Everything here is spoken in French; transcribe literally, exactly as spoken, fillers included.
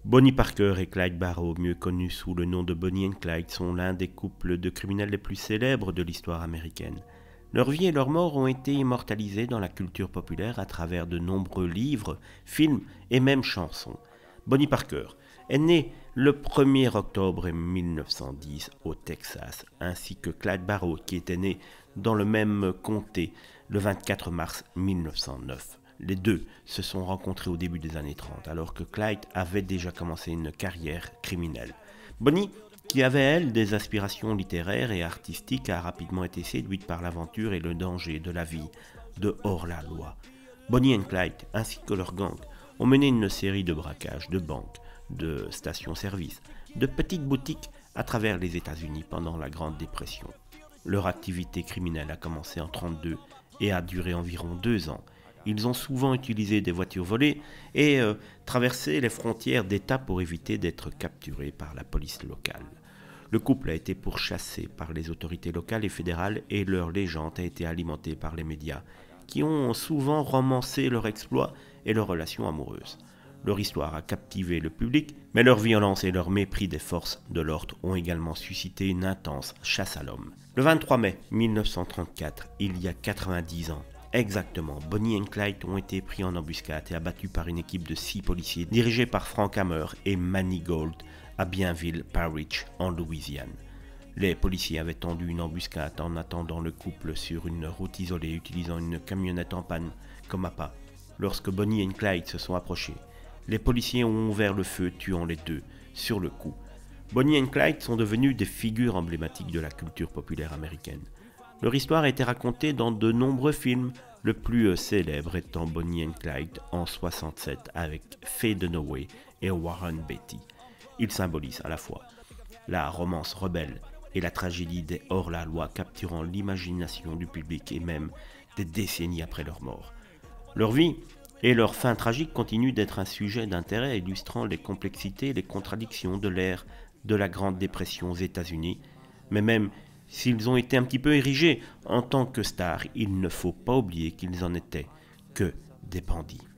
Bonnie Parker et Clyde Barrow, mieux connus sous le nom de Bonnie and Clyde, sont l'un des couples de criminels les plus célèbres de l'histoire américaine. Leur vie et leur mort ont été immortalisées dans la culture populaire à travers de nombreux livres, films et même chansons. Bonnie Parker est née le premier octobre mille neuf cent dix au Texas, ainsi que Clyde Barrow qui était né dans le même comté le vingt-quatre mars mille neuf cent neuf. Les deux se sont rencontrés au début des années trente, alors que Clyde avait déjà commencé une carrière criminelle. Bonnie, qui avait elle des aspirations littéraires et artistiques, a rapidement été séduite par l'aventure et le danger de la vie de hors-la-loi. Bonnie et Clyde, ainsi que leur gang, ont mené une série de braquages de banques, de stations-service, de petites boutiques à travers les États-Unis pendant la Grande Dépression. Leur activité criminelle a commencé en mille neuf cent trente-deux et a duré environ deux ans. Ils ont souvent utilisé des voitures volées et euh, traversé les frontières d'État pour éviter d'être capturés par la police locale. Le couple a été pourchassé par les autorités locales et fédérales et leur légende a été alimentée par les médias qui ont souvent romancé leurs exploits et leurs relations amoureuses. Leur histoire a captivé le public, mais leur violence et leur mépris des forces de l'ordre ont également suscité une intense chasse à l'homme. Le vingt-trois mai mille neuf cent trente-quatre, il y a quatre-vingt-dix ans, exactement, Bonnie et Clyde ont été pris en embuscade et abattus par une équipe de six policiers dirigés par Frank Hammer et Manny Gold à Bienville Parish en Louisiane. Les policiers avaient tendu une embuscade en attendant le couple sur une route isolée utilisant une camionnette en panne comme appât. Lorsque Bonnie et Clyde se sont approchés, les policiers ont ouvert le feu, tuant les deux sur le coup. Bonnie et Clyde sont devenus des figures emblématiques de la culture populaire américaine. Leur histoire a été racontée dans de nombreux films, le plus célèbre étant Bonnie and Clyde en soixante-sept avec Faye Dunaway et Warren Beatty. Il symbolise à la fois la romance rebelle et la tragédie des hors-la-loi, capturant l'imagination du public et même des décennies après leur mort. Leur vie et leur fin tragique continuent d'être un sujet d'intérêt illustrant les complexités et les contradictions de l'ère de la Grande Dépression aux États-Unis, mais même s'ils ont été un petit peu érigés en tant que stars, il ne faut pas oublier qu'ils en étaient que des bandits.